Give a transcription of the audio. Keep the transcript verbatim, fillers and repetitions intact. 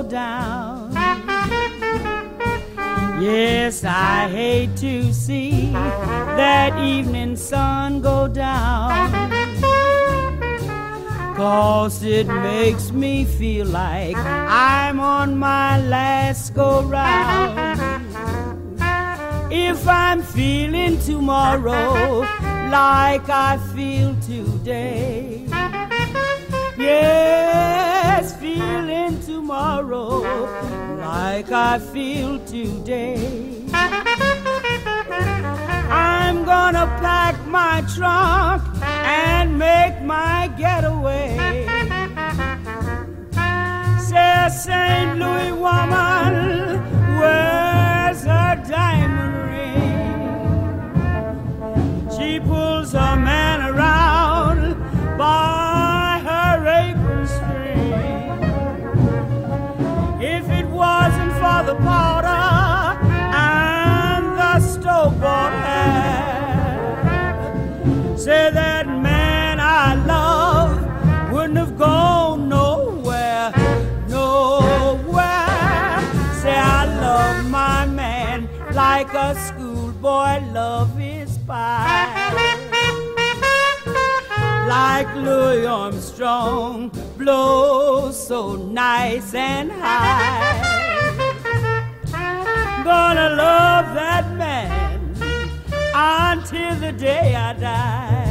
go down. Yes, I hate to see that evening sun go down, 'cause it makes me feel like I'm on my last go-round. If I'm feeling tomorrow like I feel today, yes, feeling tomorrow like I feel today, I'm gonna pack my trunk and make my getaway. Says Saint Louis woman, where's her diamond ring? She pulls her man around by her apron string. If it wasn't for the powder and the store-bought hat, say that man I love wouldn't have gone nowhere, nowhere. Say I love my man like a schoolboy love his pie, like Louis Armstrong blows so nice and high. Gonna love that man until the day I die.